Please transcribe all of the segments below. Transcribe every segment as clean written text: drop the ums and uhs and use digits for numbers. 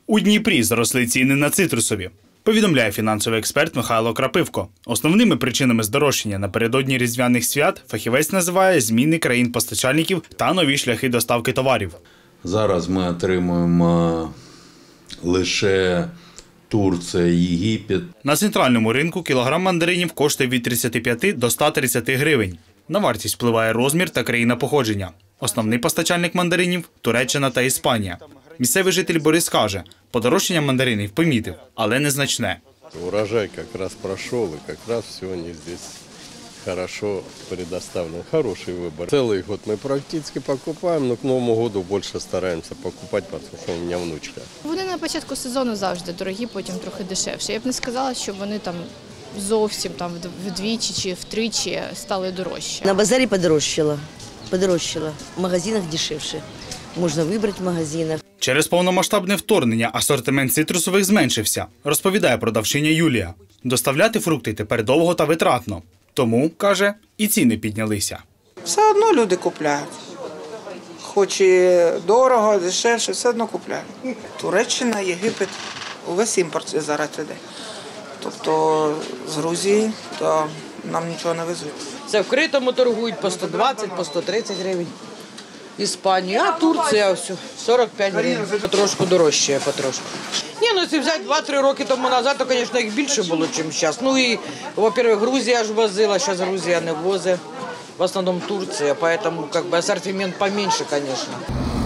У Дніпрі зросли ціни на цитрусові, повідомляє фінансовий експерт Михайло Крапивко. Основними причинами здорожчання напередодні різдвяних свят фахівець називає зміни країн-постачальників та нові шляхи доставки товарів. Зараз ми отримуємо лише Турція, Єгипет. На центральному ринку кілограм мандаринів коштує від 35 до 130 гривень. На вартість впливає розмір та країна походження. Основний постачальник мандаринів – Туреччина та Іспанія. Місцевий житель Борис каже, подорожчання мандаринів помітив, але незначне. Урожай якраз пройшов і якраз сьогодні тут хорошо предоставлен. Хороший вибір. Цілий год ми практично покупаємо, але к Новому року більше стараємося покупати, тому що у мене внучка. Вони на початку сезону завжди дорогі, потім трохи дешевші. Я б не сказала, що вони там зовсім вдвічі чи втричі стали дорожчі. На базарі подорожчало. В магазинах дешевше. Можна вибрати в магазинах. Через повномасштабне вторгнення асортимент цитрусових зменшився, розповідає продавчиня Юлія. Доставляти фрукти тепер довго та витратно. Тому, каже, і ціни піднялися. Все одно люди купляють. Хоч і дорого, дешевше, все одно купляють. Туреччина, Єгипет, увесь імпорт зараз іде. Тобто з Грузії то нам нічого не везуть. Це вкритому торгують по 120, по 130 гривень. Іспанія, а Турція все, 45 гривень. Трошки дорожче, потрошку. Ні, ну якщо взяти 2-3 роки тому назад, то, звісно, їх більше було, ніж зараз. Ну і, во-первых, Грузія ж возила, зараз Грузія не возить. В основному Турція, тому асортимент поменше, звісно.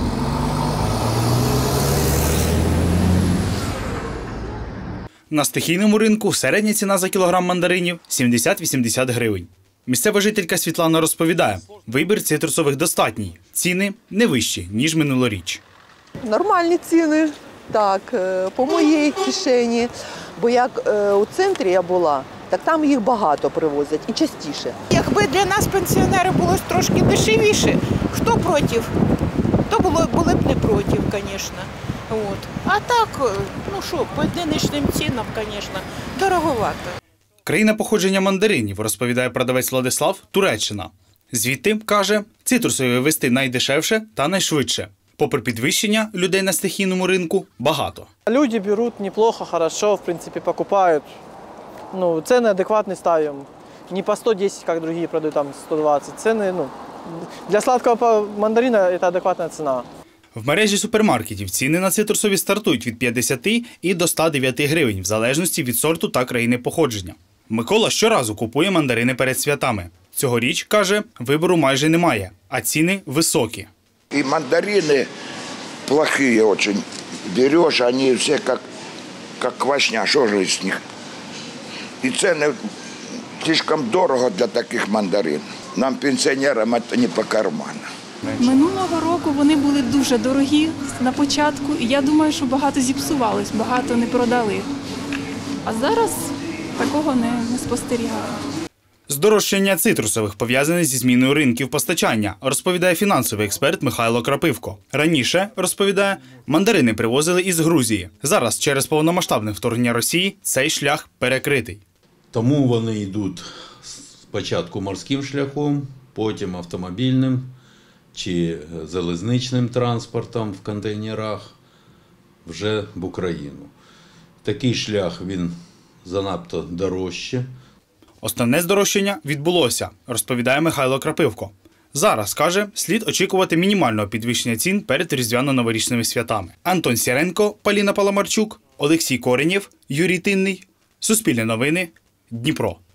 На стихійному ринку середня ціна за кілограм мандаринів – 70-80 гривень. Місцева жителька Світлана розповідає, вибір цитрусових достатній, ціни не вищі, ніж минулоріч. Нормальні ціни, так, по моїй кишені, бо як у центрі я була, так там їх багато привозять і частіше. Якби для нас, пенсіонерів, було трошки дешевіше, хто проти, то були б не проти, звісно. А так, ну що, по одиничним цінам, звісно, дороговато. Країна походження мандаринів, розповідає продавець Владислав, Туреччина. Звідти, каже, цитрусові везти найдешевше та найшвидше. Попри підвищення, людей на стихійному ринку багато. Люди беруть неплохо, хорошо, в принципі, покупають. Ну, ціни адекватні ставимо. Не по 110, як інші продають, там 120. Ціни, для сладкого мандарина це адекватна ціна. В мережі супермаркетів ціни на цитрусові стартують від 50 і до 109 гривень, в залежності від сорту та країни походження. Микола щоразу купує мандарини перед святами. Цьогоріч, каже, вибору майже немає, а ціни високі. І мандарини плохі дуже. Береш, вони всі як квашня, що ж з них. І ціни слишком дорого для таких мандарин. Нам, пенсіонерам, це не по карману. Минулого року вони були дуже дорогі на початку, і я думаю, що багато зіпсувалось, багато не продали. А зараз такого не спостерігаю. Здорожчання цитрусових пов'язане зі зміною ринків постачання, розповідає фінансовий експерт Михайло Крапивко. Раніше, розповідає, мандарини привозили із Грузії. Зараз через повномасштабне вторгнення Росії цей шлях перекритий. Тому вони йдуть спочатку морським шляхом, потім автомобільним чи залізничним транспортом в контейнерах вже в Україну. Такий шлях, він занадто дорожче. Основне здорожчання відбулося, розповідає Михайло Крапивко. Зараз, каже, слід очікувати мінімального підвищення цін перед різдвяно-новорічними святами. Антон Сіренко, Поліна Паламарчук, Олексій Коренєв, Юрій Тинний. Суспільне новини. Дніпро.